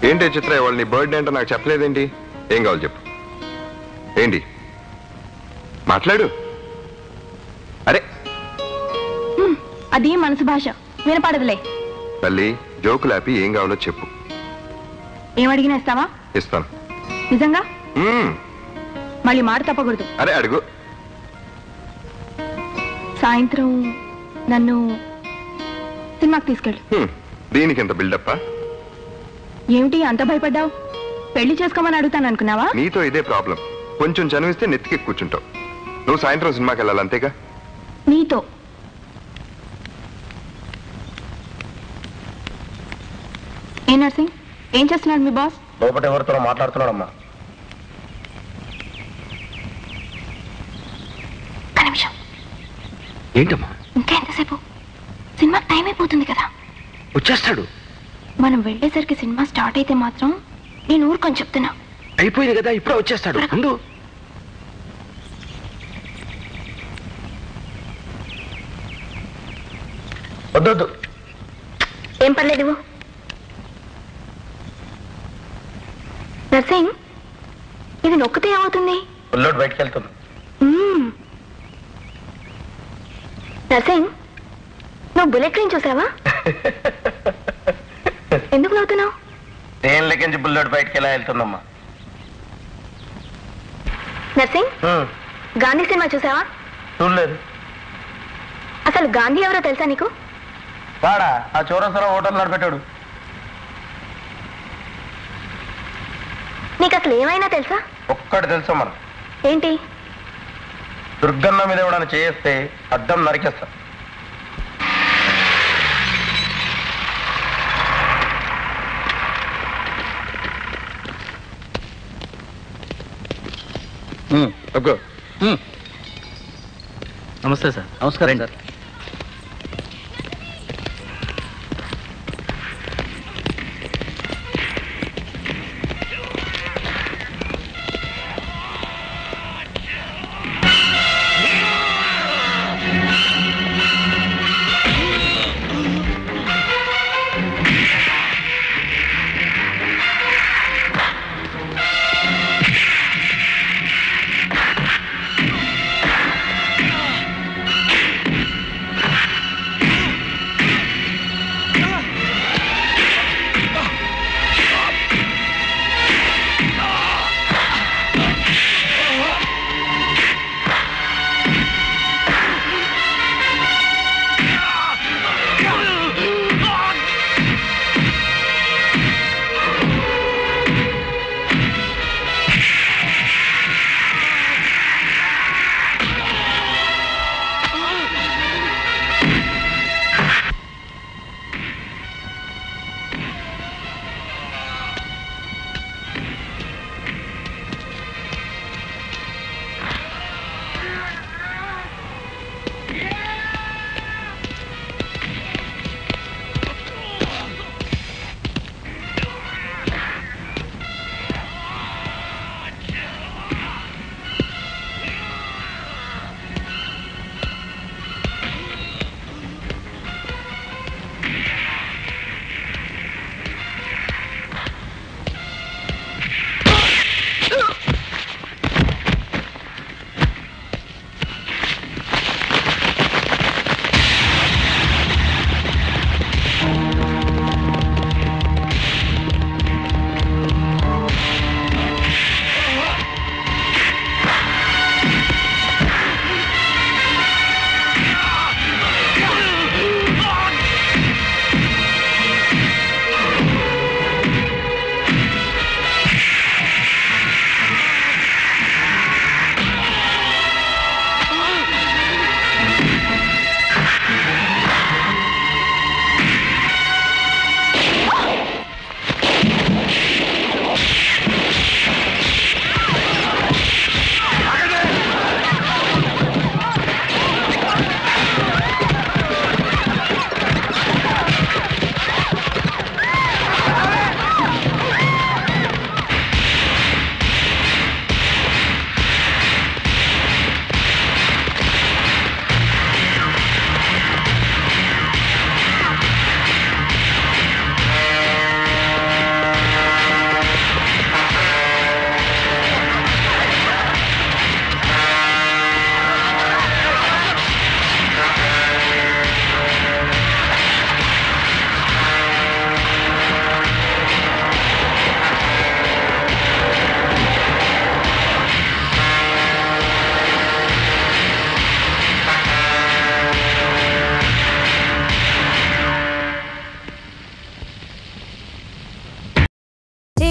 ఏంటి చిత్ర ఇవాళ నీ బర్త్డే అంటే నాకు చెప్పలేదేంటి? ఏం కావాలి చెప్పు. ఏంటి మాట్లాడు. అరే అది మనసు భాష, వినపడదులే. తల్లి జోకులు ఆపి ఏం కావాలో చెప్పు. ఏమడిగినా ఇస్తావా? ఇస్తాను. నిజంగా? మళ్ళీ మాట తప్పకూడదు. అరే అడుగు. సాయంత్రం నన్ను సినిమాకి తీసుకెళ్ళు. దీనికి ఎంత బిల్డప్పా? ఏమిటి అంత భయపడ్డావు? పెళ్లి చేసుకోమని అడుగుతాను అనుకున్నావా? నీతో ఇదే ప్రాబ్లం. కొంచెం చనివిస్తే నెత్తికి కూర్చుంటావు. నువ్వు సాయంత్రం సినిమాకి వెళ్ళాలి అంతేగా? నీతో. ఏ నర్సింగ్, ఏం చేస్తున్నాడు మీ బాస్? లోపల ఎవరితో మాట్లాడుతున్నాడమ్మా. నిమిషం. ఏంటమ్మా? ఇంకెంతసేపు? సినిమా టైం అయిపోతుంది కదా. వచ్చేస్తాడు. మనం వెళ్ళేసరికి సినిమా స్టార్ట్ అయితే మాత్రం నేను ఊరుకొని చెప్తున్నా. అయిపోయింది కదా, ఇప్పుడే వచ్చేస్తాడు. ముందు వద్దు. ఏం పర్లేదు. నర్సింగ్, ఇది నొక్కితే ఏమవుతుంది? బుల్లెట్ బయటకు వెళ్తుంది. నర్సింగ్, నువ్వు బుల్లెట్ ట్రైన్ చూసావా? ఎందుకు నవ్వుతున్నావు? ట్రైన్ లెక్కించి బుల్లెట్ బయటకు ఎలా వెళ్తుందమ్మా? నర్సింగ్, గాంధీ సినిమా చూసావా? చూడలేదు. అసలు గాంధీ ఎవరో తెలుసా నీకు? వాడా ఆ చౌరస్తాలో హోటల్ నడిపెట్టాడు. నీకు అసలు ఏమైనా తెలుసా? ఒక్కటి తెలుసమ్మా. ఏంటి? దుర్గన్న మీద ఎవడన్నా చేస్తే అడ్డం నరికేస్తా. నమస్తే సార్. నమస్కారం sir.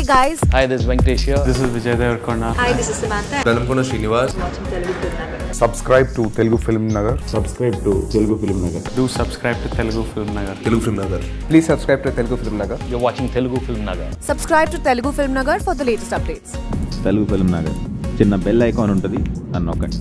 guys. Hi, this is Venkatesh here. This is Vijayawada. Hi, this is Samantha. Veerapaneni Srinivas. Subscribe to Telugu FilmNagar. Subscribe to Telugu FilmNagar. Do subscribe to Telugu FilmNagar. Telugu FilmNagar. Please subscribe to Telugu FilmNagar. You're watching Telugu FilmNagar. Subscribe to Telugu FilmNagar for the latest updates. Telugu FilmNagar. చిన్న bell icon ఉంటుంది, అన్నొక్కండి.